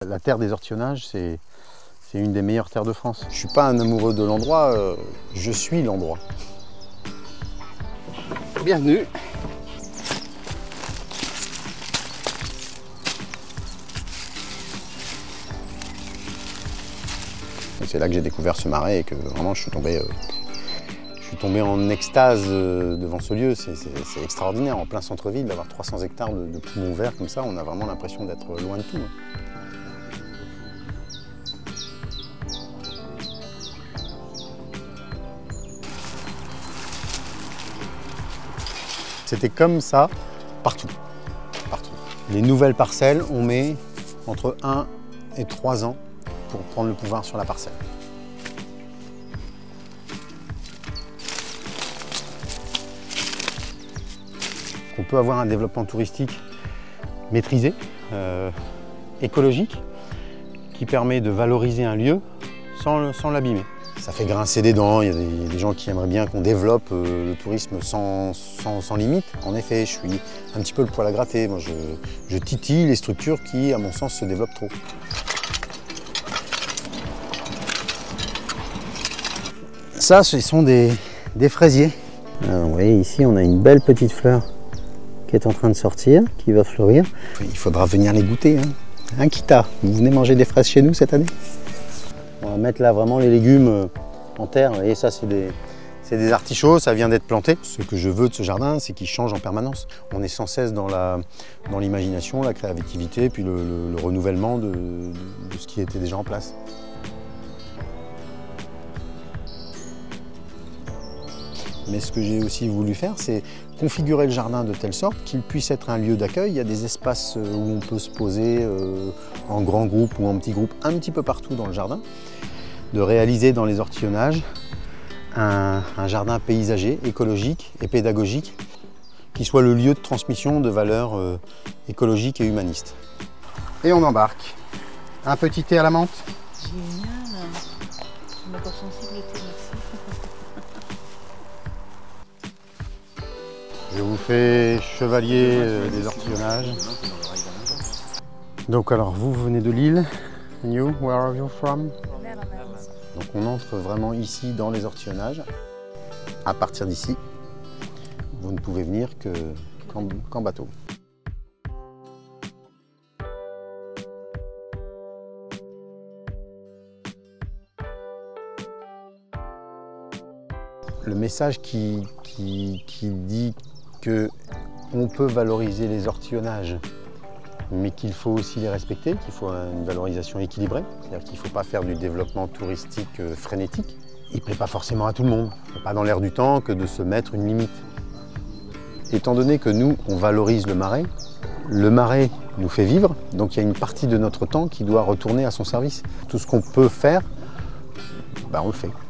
La terre des ortillonnages, c'est une des meilleures terres de France. Je ne suis pas un amoureux de l'endroit, je suis l'endroit. Bienvenue. C'est là que j'ai découvert ce marais et que vraiment je suis tombé en extase devant ce lieu. C'est extraordinaire, en plein centre-ville, d'avoir 300 hectares de poumons verts comme ça, on a vraiment l'impression d'être loin de tout. C'était comme ça partout, partout. Les nouvelles parcelles, on met entre 1 et 3 ans pour prendre le pouvoir sur la parcelle. On peut avoir un développement touristique maîtrisé, écologique, qui permet de valoriser un lieu sans l'abîmer. Ça fait grincer des dents, il y a des gens qui aimeraient bien qu'on développe le tourisme sans limite. En effet, je suis un petit peu le poil à gratter. Moi, je titille les structures qui, à mon sens, se développent trop. Ça, ce sont des fraisiers. Alors, vous voyez, ici, on a une belle petite fleur qui est en train de sortir, qui va fleurir. Il faudra venir les goûter. Hein, Kita, vous venez manger des fraises chez nous cette année? On va mettre là vraiment les légumes en terre. Vous voyez, ça, c'est des artichauts, ça vient d'être planté. Ce que je veux de ce jardin, c'est qu'il change en permanence. On est sans cesse dans l'imagination, la créativité, puis le renouvellement de ce qui était déjà en place. Mais ce que j'ai aussi voulu faire, c'est configurer le jardin de telle sorte qu'il puisse être un lieu d'accueil. Il y a des espaces où on peut se poser en grand groupe ou en petit groupe, un petit peu partout dans le jardin. De réaliser dans les ortillonnages un jardin paysager, écologique et pédagogique, qui soit le lieu de transmission de valeurs écologiques et humanistes. Et on embarque. Un petit thé à la menthe. Génial. Je suis encore sensible au thé, merci. Je vous fais chevalier des ortillonnages. Donc alors, vous venez de Lille. And you, where are you from? Donc on entre vraiment ici dans les ortillonnages. À partir d'ici, vous ne pouvez venir qu'en bateau. Le message qui dit qu'on peut valoriser les ortillonnages, mais qu'il faut aussi les respecter, qu'il faut une valorisation équilibrée, c'est-à-dire qu'il ne faut pas faire du développement touristique frénétique. Il ne plaît pas forcément à tout le monde. Ce n'est pas dans l'air du temps que de se mettre une limite. Étant donné que nous, on valorise le marais nous fait vivre, donc il y a une partie de notre temps qui doit retourner à son service. Tout ce qu'on peut faire, on le fait.